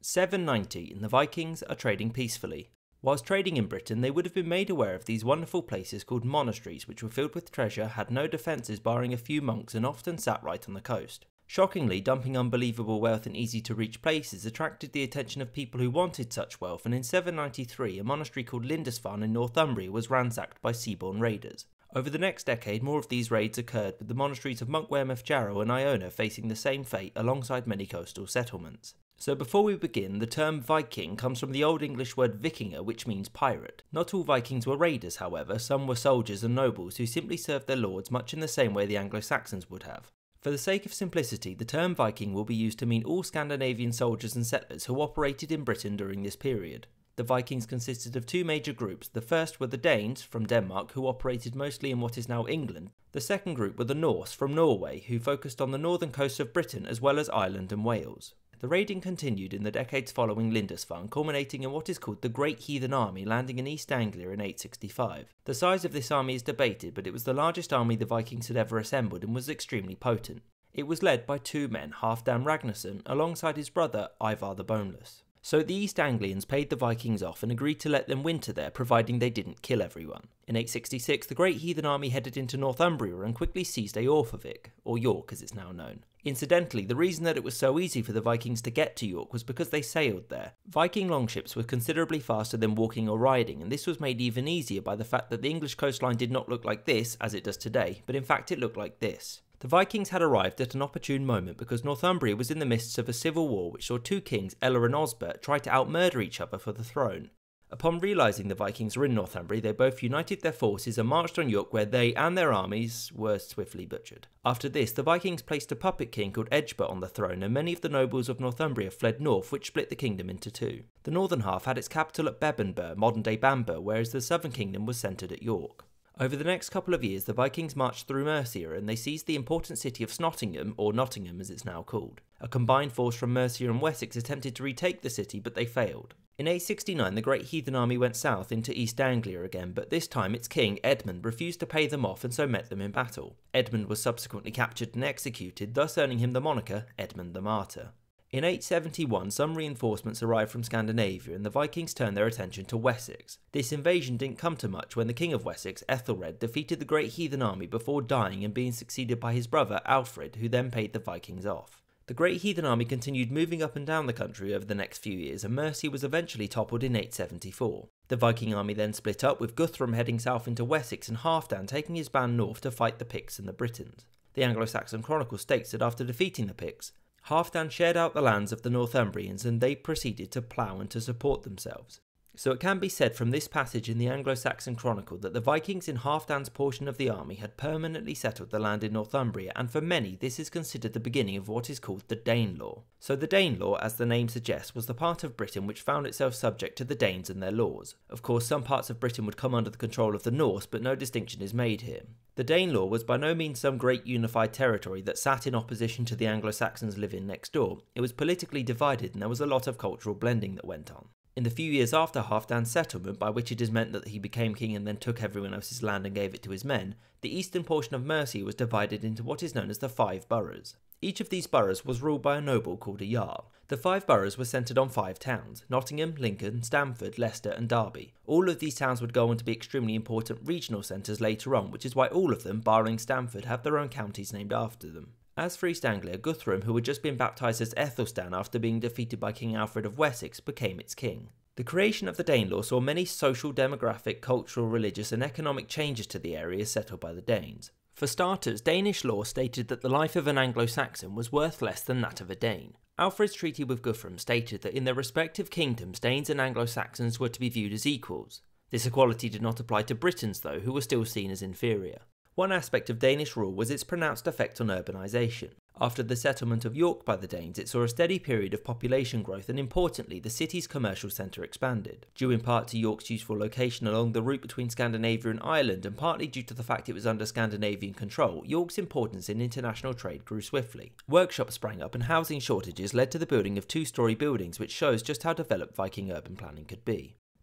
790 and the Vikings are trading peacefully. Whilst trading in Britain, they would have been made aware of these wonderful places called monasteries, which were filled with treasure, had no defences barring a few monks, and often sat right on the coast. Shockingly, dumping unbelievable wealth in easy to reach places attracted the attention of people who wanted such wealth, and in 793 a monastery called Lindisfarne in Northumbria was ransacked by seaborne raiders. Over the next decade, more of these raids occurred, with the monasteries of Monk Wearmouth Jarrow and Iona facing the same fate alongside many coastal settlements. So before we begin, the term Viking comes from the Old English word vikinger, which means pirate. Not all Vikings were raiders, however. Some were soldiers and nobles who simply served their lords much in the same way the Anglo-Saxons would have. For the sake of simplicity, the term Viking will be used to mean all Scandinavian soldiers and settlers who operated in Britain during this period. The Vikings consisted of two major groups. The first were the Danes from Denmark, who operated mostly in what is now England. The second group were the Norse from Norway, who focused on the northern coast of Britain as well as Ireland and Wales. The raiding continued in the decades following Lindisfarne, culminating in what is called the Great Heathen Army, landing in East Anglia in 865. The size of this army is debated, but it was the largest army the Vikings had ever assembled and was extremely potent. It was led by two men, Halfdan Ragnarsson, alongside his brother Ivar the Boneless. So the East Anglians paid the Vikings off and agreed to let them winter there, providing they didn't kill everyone. In 866, the Great Heathen Army headed into Northumbria and quickly seized Eorfavik, or York as it's now known. Incidentally, the reason that it was so easy for the Vikings to get to York was because they sailed there. Viking longships were considerably faster than walking or riding, and this was made even easier by the fact that the English coastline did not look like this, as it does today, but in fact it looked like this. The Vikings had arrived at an opportune moment because Northumbria was in the midst of a civil war which saw two kings, Ella and Osbert, try to outmurder each other for the throne. Upon realising the Vikings were in Northumbria, they both united their forces and marched on York, where they and their armies were swiftly butchered. After this, the Vikings placed a puppet king called Egbert on the throne, and many of the nobles of Northumbria fled north, which split the kingdom into two. The northern half had its capital at Bebbanburg, modern-day Bamburgh, whereas the southern kingdom was centred at York. Over the next couple of years, the Vikings marched through Mercia and they seized the important city of Snottingham, or Nottingham as it's now called. A combined force from Mercia and Wessex attempted to retake the city, but they failed. In 869, the Great Heathen Army went south into East Anglia again, but this time its king, Edmund, refused to pay them off and so met them in battle. Edmund was subsequently captured and executed, thus earning him the moniker Edmund the Martyr. In 871, some reinforcements arrived from Scandinavia and the Vikings turned their attention to Wessex. This invasion didn't come to much when the King of Wessex, Ethelred, defeated the Great Heathen Army before dying and being succeeded by his brother, Alfred, who then paid the Vikings off. The Great Heathen Army continued moving up and down the country over the next few years, and Mercia was eventually toppled in 874. The Viking army then split up, with Guthrum heading south into Wessex and Halfdan taking his band north to fight the Picts and the Britons. The Anglo-Saxon Chronicle states that after defeating the Picts, Halfdan shared out the lands of the Northumbrians and they proceeded to plough and to support themselves. So it can be said from this passage in the Anglo-Saxon Chronicle that the Vikings in Halfdan's portion of the army had permanently settled the land in Northumbria, and for many this is considered the beginning of what is called the Danelaw. So the Danelaw, as the name suggests, was the part of Britain which found itself subject to the Danes and their laws. Of course, some parts of Britain would come under the control of the Norse, but no distinction is made here. The Danelaw was by no means some great unified territory that sat in opposition to the Anglo-Saxons living next door. It was politically divided and there was a lot of cultural blending that went on. In the few years after Halfdan's settlement, by which it is meant that he became king and then took everyone else's land and gave it to his men, the eastern portion of Mercia was divided into what is known as the 5 boroughs. Each of these boroughs was ruled by a noble called a Jarl. The 5 boroughs were centred on 5 towns: Nottingham, Lincoln, Stamford, Leicester and Derby. All of these towns would go on to be extremely important regional centres later on, which is why all of them, barring Stamford, have their own counties named after them. As for East Anglia, Guthrum, who had just been baptised as Ethelstan after being defeated by King Alfred of Wessex, became its king. The creation of the Danelaw saw many social, demographic, cultural, religious and economic changes to the areas settled by the Danes. For starters, Danish law stated that the life of an Anglo-Saxon was worth less than that of a Dane. Alfred's treaty with Guthrum stated that in their respective kingdoms, Danes and Anglo-Saxons were to be viewed as equals. This equality did not apply to Britons though, who were still seen as inferior. One aspect of Danish rule was its pronounced effect on urbanisation. After the settlement of York by the Danes, it saw a steady period of population growth and importantly, the city's commercial centre expanded. Due in part to York's useful location along the route between Scandinavia and Ireland and partly due to the fact it was under Scandinavian control, York's importance in international trade grew swiftly. Workshops sprang up and housing shortages led to the building of 2-storey buildings, which shows just how developed Viking urban planning could be.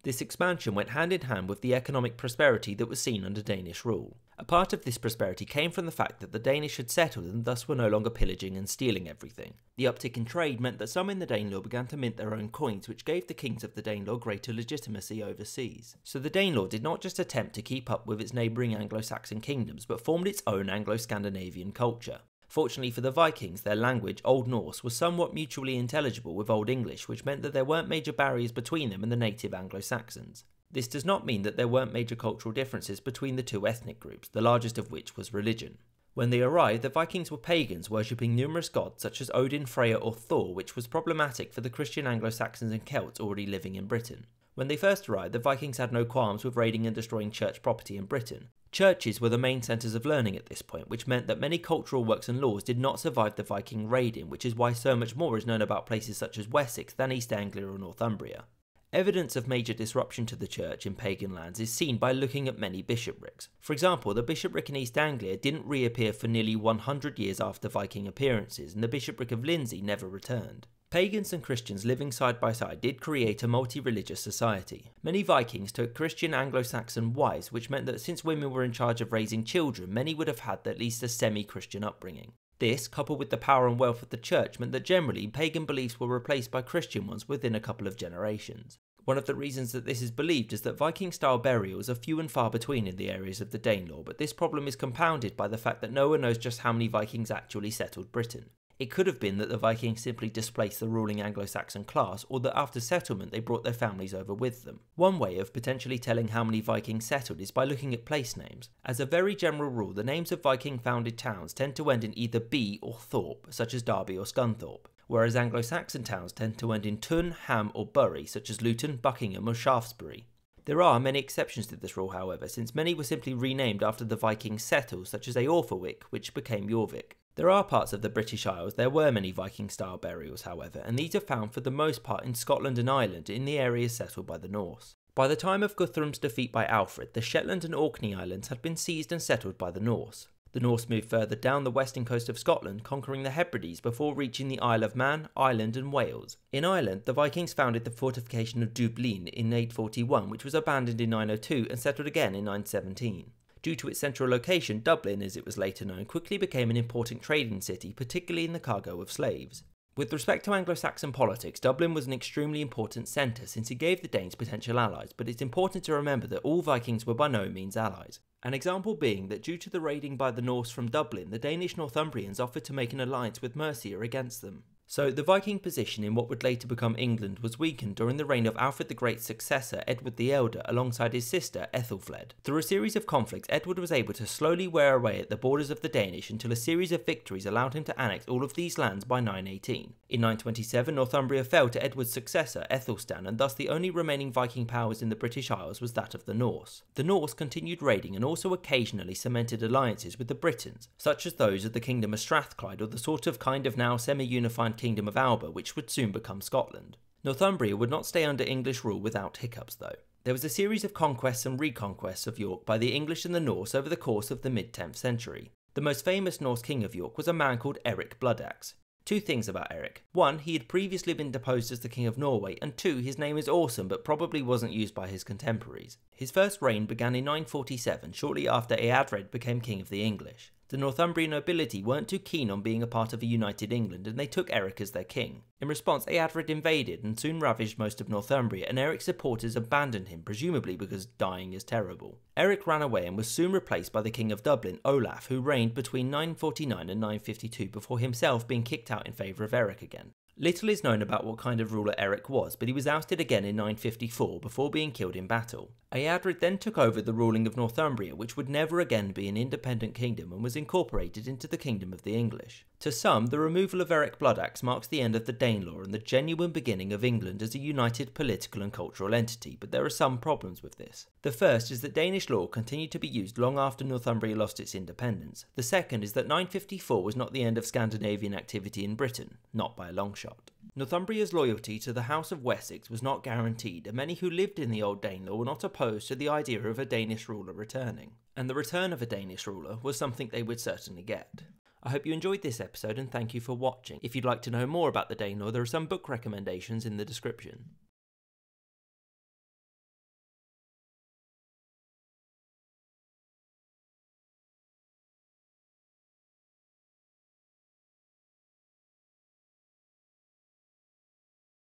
This expansion went hand in hand with the economic prosperity that was seen under Danish rule. A part of this prosperity came from the fact that the Danish had settled and thus were no longer pillaging and stealing everything. The uptick in trade meant that some in the Danelaw began to mint their own coins, which gave the kings of the Danelaw greater legitimacy overseas. So the Danelaw did not just attempt to keep up with its neighbouring Anglo-Saxon kingdoms, but formed its own Anglo-Scandinavian culture. Fortunately for the Vikings, their language, Old Norse, was somewhat mutually intelligible with Old English, which meant that there weren't major barriers between them and the native Anglo-Saxons. This does not mean that there weren't major cultural differences between the two ethnic groups, the largest of which was religion. When they arrived, the Vikings were pagans worshipping numerous gods such as Odin, Freya or Thor, which was problematic for the Christian Anglo-Saxons and Celts already living in Britain. When they first arrived, the Vikings had no qualms with raiding and destroying church property in Britain. Churches were the main centres of learning at this point, which meant that many cultural works and laws did not survive the Viking raiding, which is why so much more is known about places such as Wessex than East Anglia or Northumbria. Evidence of major disruption to the church in pagan lands is seen by looking at many bishoprics. For example, the bishopric in East Anglia didn't reappear for nearly 100 years after Viking appearances, and the bishopric of Lindsey never returned. Pagans and Christians living side by side did create a multi-religious society. Many Vikings took Christian Anglo-Saxon wives, which meant that since women were in charge of raising children, many would have had at least a semi-Christian upbringing. This, coupled with the power and wealth of the church, meant that generally pagan beliefs were replaced by Christian ones within a couple of generations. One of the reasons that this is believed is that Viking-style burials are few and far between in the areas of the Danelaw, but this problem is compounded by the fact that no one knows just how many Vikings actually settled Britain. It could have been that the Vikings simply displaced the ruling Anglo-Saxon class, or that after settlement they brought their families over with them. One way of potentially telling how many Vikings settled is by looking at place names. As a very general rule, the names of Viking-founded towns tend to end in either B or Thorpe, such as Derby or Scunthorpe, whereas Anglo-Saxon towns tend to end in Tun, Ham or Bury, such as Luton, Buckingham or Shaftesbury. There are many exceptions to this rule, however, since many were simply renamed after the Vikings settled, such as Aorfawick, which became Jorvik. There are parts of the British Isles there were many Viking-style burials, however, and these are found for the most part in Scotland and Ireland, in the areas settled by the Norse. By the time of Guthrum's defeat by Alfred, the Shetland and Orkney Islands had been seized and settled by the Norse. The Norse moved further down the western coast of Scotland, conquering the Hebrides before reaching the Isle of Man, Ireland and Wales. In Ireland, the Vikings founded the fortification of Dublin in 841, which was abandoned in 902 and settled again in 917. Due to its central location, Dublin, as it was later known, quickly became an important trading city, particularly in the cargo of slaves. With respect to Anglo-Saxon politics, Dublin was an extremely important centre since it gave the Danes potential allies, but it's important to remember that all Vikings were by no means allies. An example being that due to the raiding by the Norse from Dublin, the Danish Northumbrians offered to make an alliance with Mercia against them. So the Viking position in what would later become England was weakened during the reign of Alfred the Great's successor, Edward the Elder, alongside his sister, Ethelfled. Through a series of conflicts, Edward was able to slowly wear away at the borders of the Danish until a series of victories allowed him to annex all of these lands by 918. In 927, Northumbria fell to Edward's successor, Ethelstan, and thus the only remaining Viking powers in the British Isles was that of the Norse. The Norse continued raiding and also occasionally cemented alliances with the Britons, such as those of the Kingdom of Strathclyde or the sort of kind of now semi-unified Kingdom of Alba, which would soon become Scotland. Northumbria would not stay under English rule without hiccups though. There was a series of conquests and reconquests of York by the English and the Norse over the course of the mid-10th century. The most famous Norse king of York was a man called Eric Bloodaxe. Two things about Eric. One, he had previously been deposed as the King of Norway, and two, his name is awesome but probably wasn't used by his contemporaries. His first reign began in 947, shortly after Eadred became King of the English. The Northumbrian nobility weren't too keen on being a part of a united England, and they took Eric as their king. In response, Eadred invaded and soon ravaged most of Northumbria, and Eric's supporters abandoned him, presumably because dying is terrible. Eric ran away and was soon replaced by the King of Dublin, Olaf, who reigned between 949 and 952 before himself being kicked out in favour of Eric again. Little is known about what kind of ruler Eric was, but he was ousted again in 954 before being killed in battle. Eadred then took over the ruling of Northumbria, which would never again be an independent kingdom and was incorporated into the Kingdom of the English. To some, the removal of Eric Bloodaxe marks the end of the Danelaw and the genuine beginning of England as a united political and cultural entity, but there are some problems with this. The first is that Danish law continued to be used long after Northumbria lost its independence. The second is that 954 was not the end of Scandinavian activity in Britain, not by a long shot. Northumbria's loyalty to the House of Wessex was not guaranteed, and many who lived in the old Danelaw were not opposed to the idea of a Danish ruler returning. And the return of a Danish ruler was something they would certainly get. I hope you enjoyed this episode and thank you for watching. If you'd like to know more about the Danelaw, there are some book recommendations in the description.